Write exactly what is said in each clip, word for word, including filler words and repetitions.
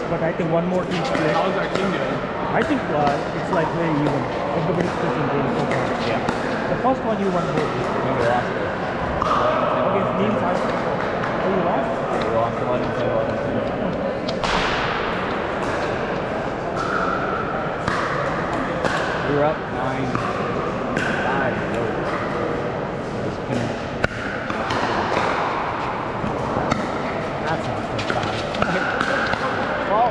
but I think one more team split. How's our team doing? I think uh, it's like very even. Everybody's pushing games so far. Yeah. The first one you won both. We lost it. Against Nîmes, I Oh, you lost? We lost eleven to eleven. We were up nine five. That's not so bad. Well,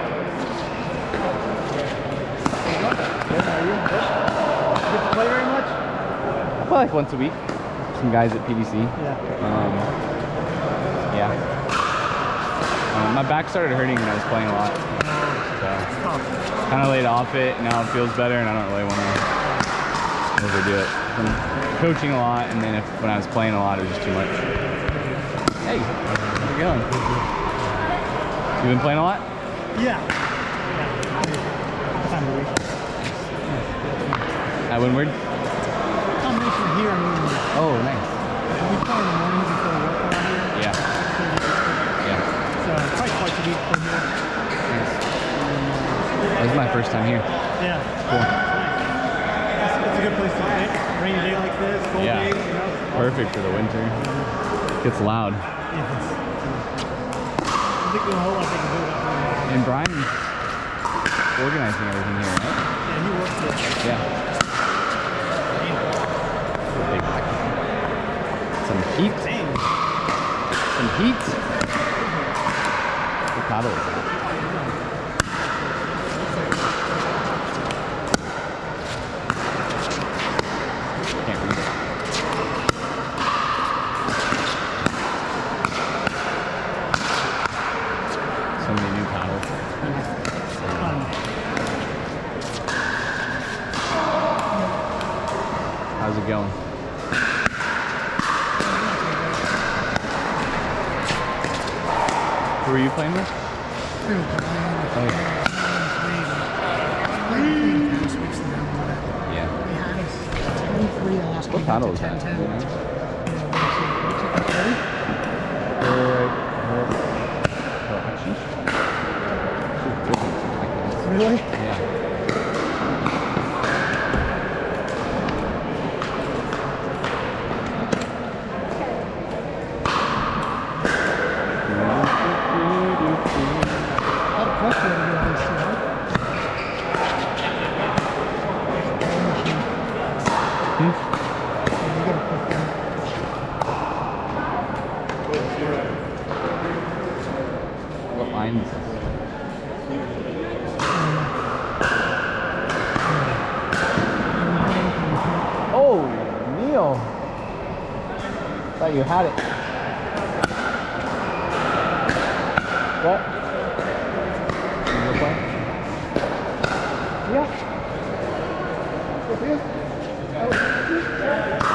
Good, are you? Good? You get to play very much? I play like once a week. Some guys at P D C. Yeah. Um, yeah. Um, my back started hurting when I was playing a lot. So It's tough. kind of laid off it. Now it feels better, and I don't really want to overdo it. I'm coaching a lot, and then if when I was playing a lot, it was just too much. Hey, how's it going? You been playing a lot? Yeah. Yeah. Time of week. At Windward? Combination here and Windward. Oh, nice. We play in the mornings before work around here. Yeah. Yeah. So probably twice a week from here. Nice. This is my first time here. Yeah. Cool. It's, it's a good place to play. Rainy day like this, cold Yeah. days, you know. Perfect for the winter. Gets loud. Yeah. I think there's a whole lot they can do about that. And Brian's organizing everything here, right? Yeah, he works here. Yeah. Big. Some heat. Damn. Some heat. The paddles. Can't read it. So many new paddles. Fun. How's it going? Who are you playing with? Oh, yeah. Yeah. What paddle is that? Really? Yeah. What line is this? Oh, Neil! Thought you had it. What? You wanna play? Yeah.